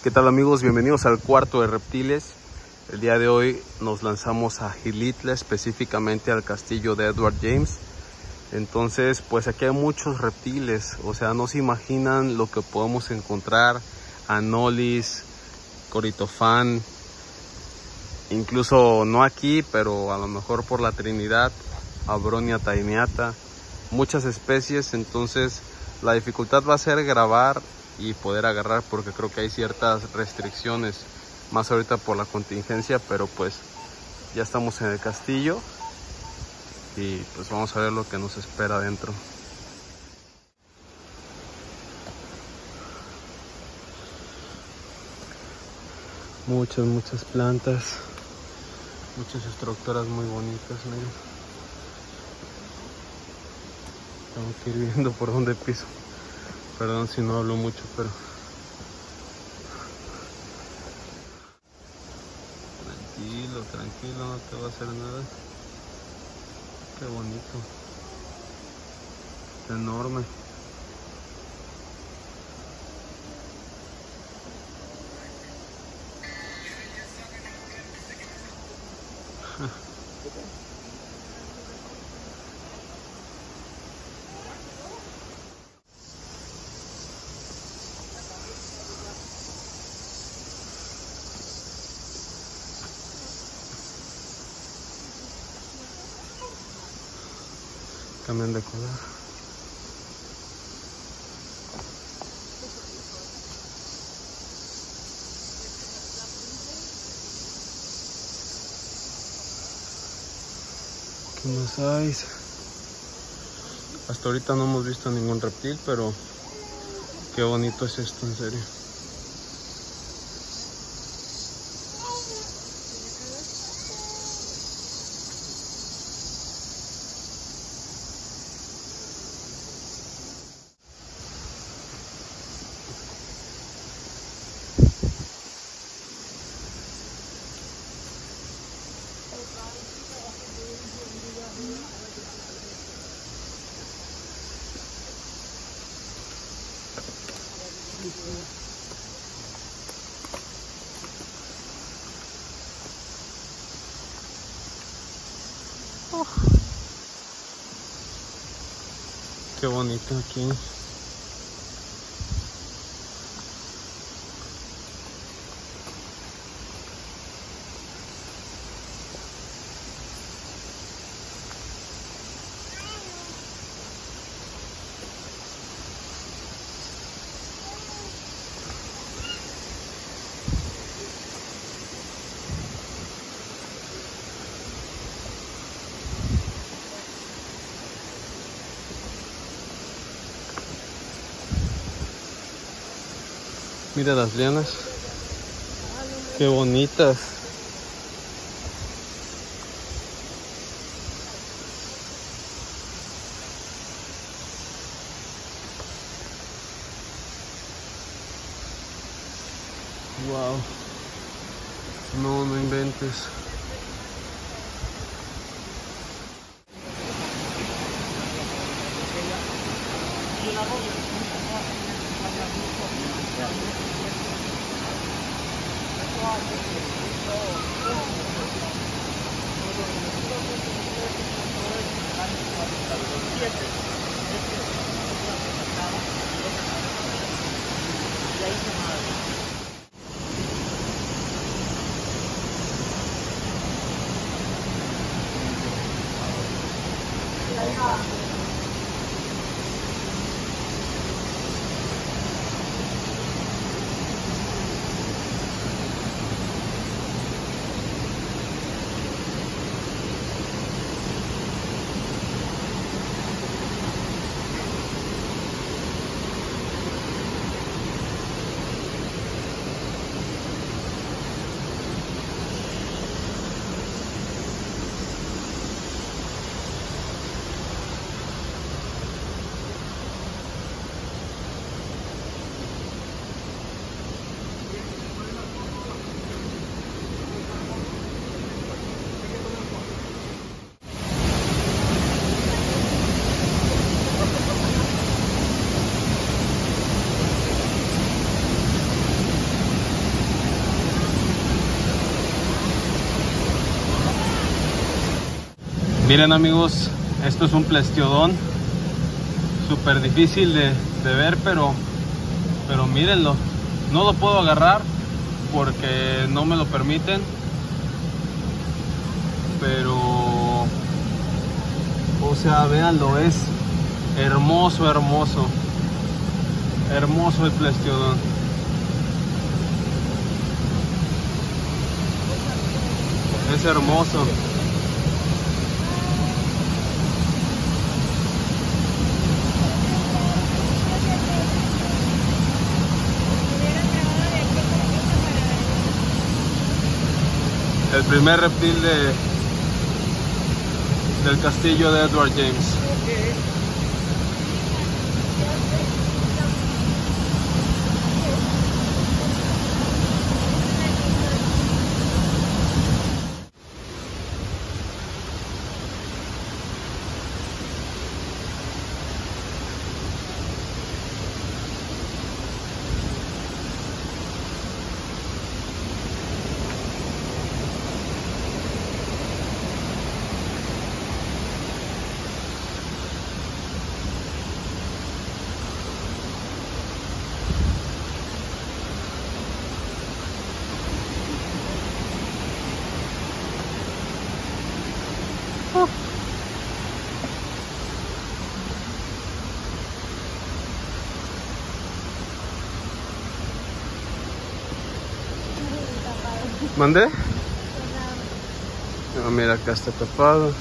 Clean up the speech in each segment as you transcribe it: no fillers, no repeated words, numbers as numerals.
¿Qué tal amigos? Bienvenidos al cuarto de reptiles. El día de hoy nos lanzamos a Xilitla, específicamente al castillo de Edward James. Entonces pues aquí hay muchos reptiles, o sea, no se imaginan lo que podemos encontrar: anolis, coritofán, incluso no aquí, pero a lo mejor por la Trinidad, Abronia taeniata, muchas especies. Entonces la dificultad va a ser grabar y poder agarrar, porque creo que hay ciertas restricciones, más ahorita por la contingencia, pero pues ya estamos en el castillo y pues vamos a ver lo que nos espera adentro. Muchas plantas, muchas estructuras muy bonitas, miren. Tengo que ir viendo por dónde piso. Perdón si no hablo mucho, pero tranquilo, no te va a hacer nada. Qué bonito, es enorme. Cambian de color. ¿Qué más hay? Hasta ahorita no hemos visto ningún reptil, pero qué bonito es esto, en serio. Oh, qué bonito aquí. Mira las lianas, qué bonitas. Wow, no inventes. Miren amigos, esto es un plestiodón, súper difícil de ver, pero mírenlo. No lo puedo agarrar porque no me lo permiten, pero o sea, véanlo, es hermoso, hermoso, hermoso el plestiodón. Es hermoso. El primer reptil del castillo de Edward James. ¿Mandé? No, mira, acá está tapado.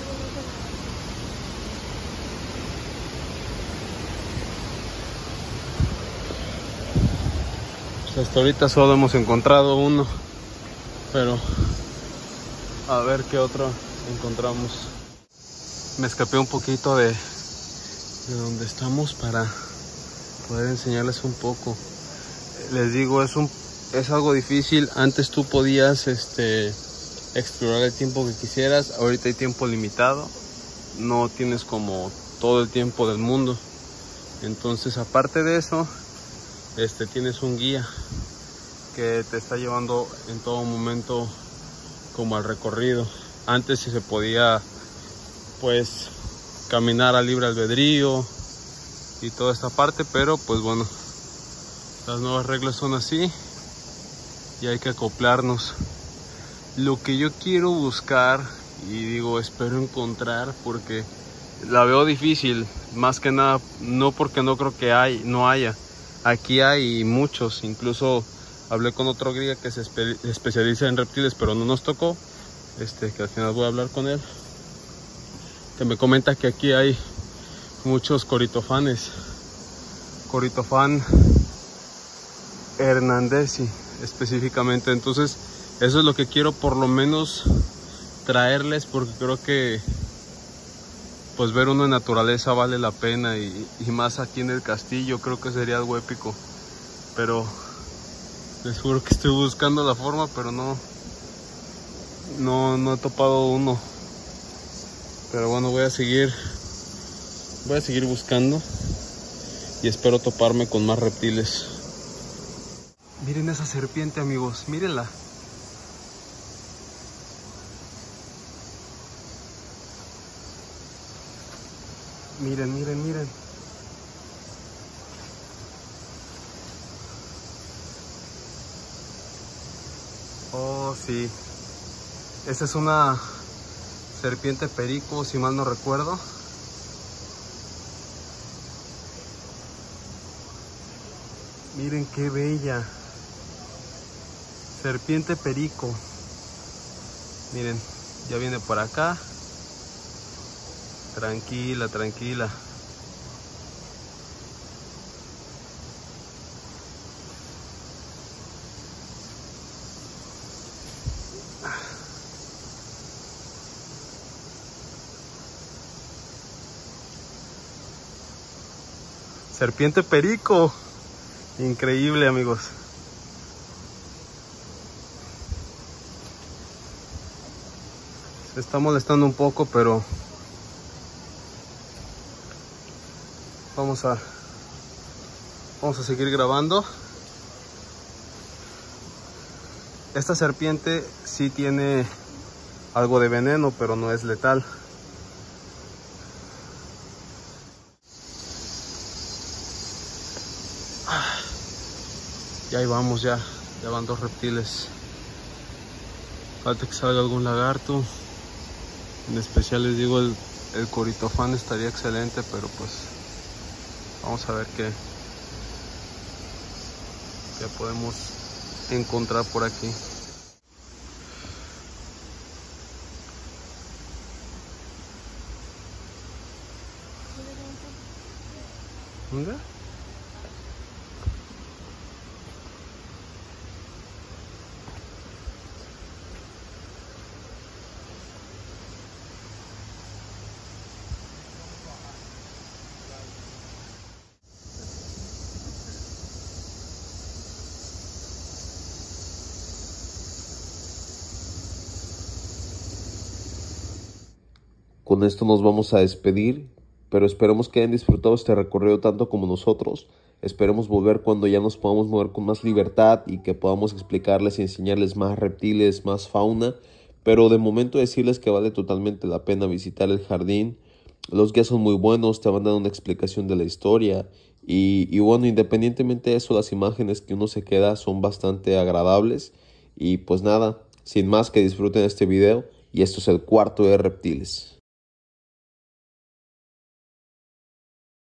Pues hasta ahorita solo hemos encontrado uno, pero a ver qué otro encontramos. Me escapé un poquito de donde estamos para poder enseñarles un poco. Les digo, es algo difícil. Antes tú podías explorar el tiempo que quisieras. Ahorita hay tiempo limitado. No tienes como todo el tiempo del mundo. Entonces, aparte de eso, tienes un guía que te está llevando en todo momento como al recorrido. Antes sí se podía pues caminar a libre albedrío y toda esta parte, pero pues bueno, las nuevas reglas son así y hay que acoplarnos. Lo que yo quiero buscar, y digo espero encontrar, porque la veo difícil, más que nada no porque no creo que no haya. Aquí hay muchos, incluso hablé con otro guía que se especializa en reptiles, pero no nos tocó, que al final voy a hablar con él, que me comenta que aquí hay muchos coritofanes, Corytophan hernandezi específicamente. Entonces eso es lo que quiero por lo menos traerles, porque creo que pues ver uno en naturaleza vale la pena, y más aquí en el castillo creo que sería algo épico. Pero les juro que estoy buscando la forma, pero no he topado uno. Pero bueno, voy a seguir buscando y espero toparme con más reptiles. Miren esa serpiente, amigos, mírenla. Miren, miren, miren. Oh, sí. Esa es una serpiente perico, si mal no recuerdo. Miren qué bella. Serpiente perico. Miren, ya viene por acá. Tranquila, tranquila. Serpiente perico. Increíble, amigos. Se está molestando un poco, pero vamos a seguir grabando. Esta serpiente sí tiene algo de veneno, pero no es letal. Y ahí vamos ya van 2 reptiles. Falta que salga algún lagarto. En especial les digo el coritofán estaría excelente, pero pues vamos a ver qué podemos encontrar por aquí. ¿Dónde? Con esto nos vamos a despedir, pero esperemos que hayan disfrutado este recorrido tanto como nosotros. Esperemos volver cuando ya nos podamos mover con más libertad y que podamos explicarles y enseñarles más reptiles, más fauna. Pero de momento decirles que vale totalmente la pena visitar el jardín. Los guías son muy buenos, te van dando una explicación de la historia. Y bueno, independientemente de eso, las imágenes que uno se queda son bastante agradables. Y pues nada, sin más, que disfruten este video. Y esto es el cuarto de reptiles.